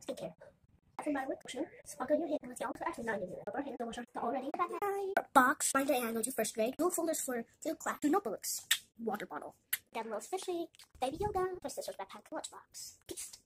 skincare. After my lotion, sparkle your hair. Actually, not even your hair. The washer already. Box, binder, and go to first grade. 2 folders for 2 class. 2 notebooks. Water bottle. Dead Rose Fishy. Baby yoga. For sister's backpack. Lunchbox. Peace.